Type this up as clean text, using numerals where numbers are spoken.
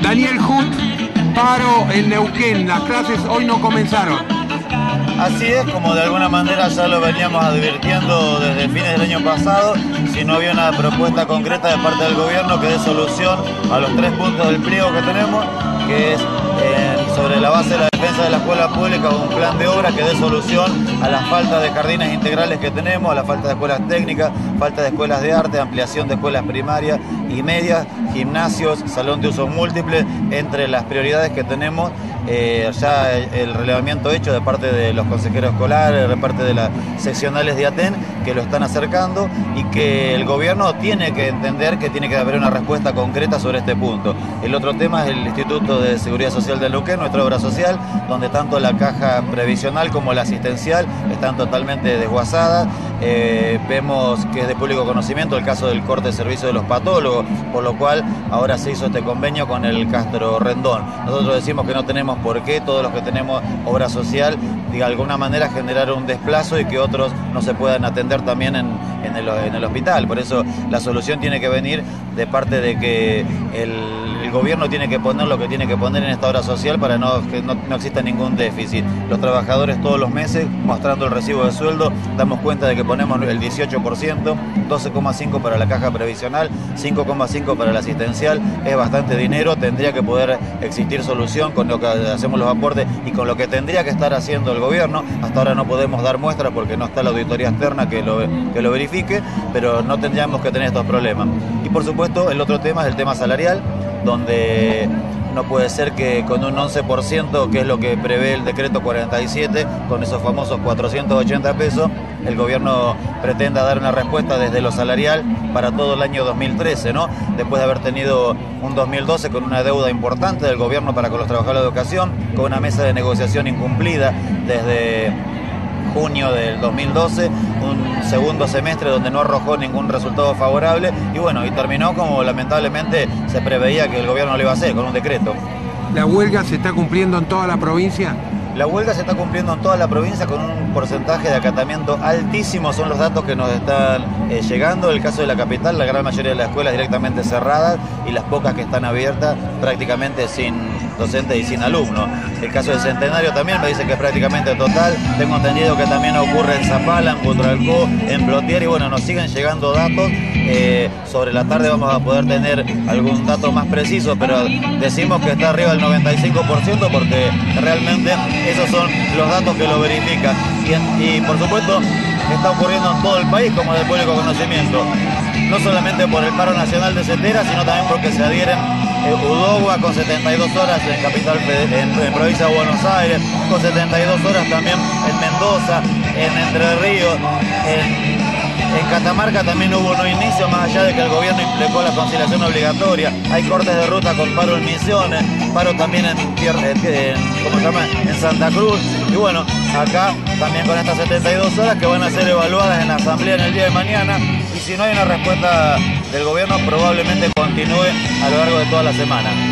Daniel Hut, paro en Neuquén. Las clases hoy no comenzaron. Así es, como de alguna manera ya lo veníamos advirtiendo desde fines del año pasado, si no había una propuesta concreta de parte del gobierno que dé solución a los 3 puntos del pliego que tenemos, que es sobre la base de la defensa de la escuela pública, un plan de obra que dé solución a la falta de jardines integrales que tenemos, a la falta de escuelas técnicas, falta de escuelas de arte, ampliación de escuelas primarias y medias, gimnasios, salón de uso múltiple, entre las prioridades que tenemos. Ya el relevamiento hecho de parte de los consejeros escolares, de parte de las seccionales de ATEN, que lo están acercando y que el gobierno tiene que entender que tiene que haber una respuesta concreta sobre este punto. El otro tema es el Instituto de Seguridad Social de Neuquén, nuestra obra social, donde tanto la caja previsional como la asistencial están totalmente desguazadas. Vemos que es de público conocimiento el caso del corte de servicio de los patólogos, por lo cual ahora se hizo este convenio con el Castro Rendón. Nosotros decimos que no tenemos por qué todos los que tenemos obra social de alguna manera generar un desplazo y que otros no se puedan atender también en el hospital. Por eso la solución tiene que venir de parte de que el gobierno tiene que poner lo que tiene que poner en esta obra social para que no exista ningún déficit. Los trabajadores todos los meses, mostrando el recibo de sueldo, damos cuenta de que ponemos el 18%, 12,5% para la caja previsional, 5,5% para la asistencial. Es bastante dinero, tendría que poder existir solución con lo que hacemos los aportes y con lo que tendría que estar haciendo el gobierno. Hasta ahora no podemos dar muestras porque no está la auditoría externa que lo verifique, pero no tendríamos que tener estos problemas. Y por supuesto el otro tema es el tema salarial, donde no puede ser que con un 11%, que es lo que prevé el decreto 47, con esos famosos 480 pesos, el gobierno pretenda dar una respuesta desde lo salarial para todo el año 2013, ¿no? Después de haber tenido un 2012 con una deuda importante del gobierno para con los trabajadores de educación, con una mesa de negociación incumplida desde junio del 2012, un segundo semestre donde no arrojó ningún resultado favorable y bueno, y terminó como lamentablemente se preveía que el gobierno lo iba a hacer, con un decreto. ¿La huelga se está cumpliendo en toda la provincia? La huelga se está cumpliendo en toda la provincia con un porcentaje de acatamiento altísimo, son los datos que nos están llegando. El caso de la capital, la gran mayoría de las escuelas directamente cerradas y las pocas que están abiertas prácticamente sin docentes y sin alumnos. El caso del Centenario también me dice que es prácticamente total. Tengo entendido que también ocurre en Zapala, en Putralcó, en Plotier y bueno, nos siguen llegando datos. Sobre la tarde vamos a poder tener algún dato más preciso, pero decimos que está arriba del 95% porque realmente esos son los datos que lo verifican. Y por supuesto está ocurriendo en todo el país como de público conocimiento. No solamente por el paro nacional de Cetera, sino también porque se adhieren Udogua con 72 horas en capital, en provincia de Buenos Aires, con 72 horas también en Mendoza, en Entre Ríos, en Catamarca también hubo un inicio, más allá de que el gobierno implicó la conciliación obligatoria. Hay cortes de ruta con paro en Misiones, paro también en Santa Cruz. Y bueno, acá también con estas 72 horas que van a ser evaluadas en la asamblea en el día de mañana. Y si no hay una respuesta del gobierno, probablemente continúe a lo largo de toda la semana.